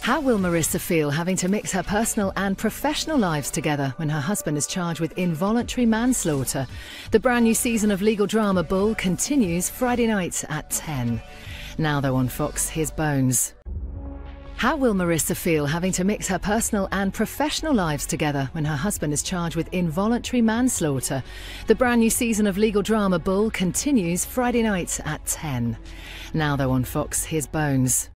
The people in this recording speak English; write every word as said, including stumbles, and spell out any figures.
How will Marissa feel having to mix her personal and professional lives together when her husband is charged with involuntary manslaughter? The brand new season of legal drama Bull continues Friday night at ten. Now though on Fox, here's Bones. How will Marissa feel having to mix her personal and professional lives together when her husband is charged with involuntary manslaughter? The brand new season of legal drama Bull continues Friday night at ten. Now though on Fox, here's Bones.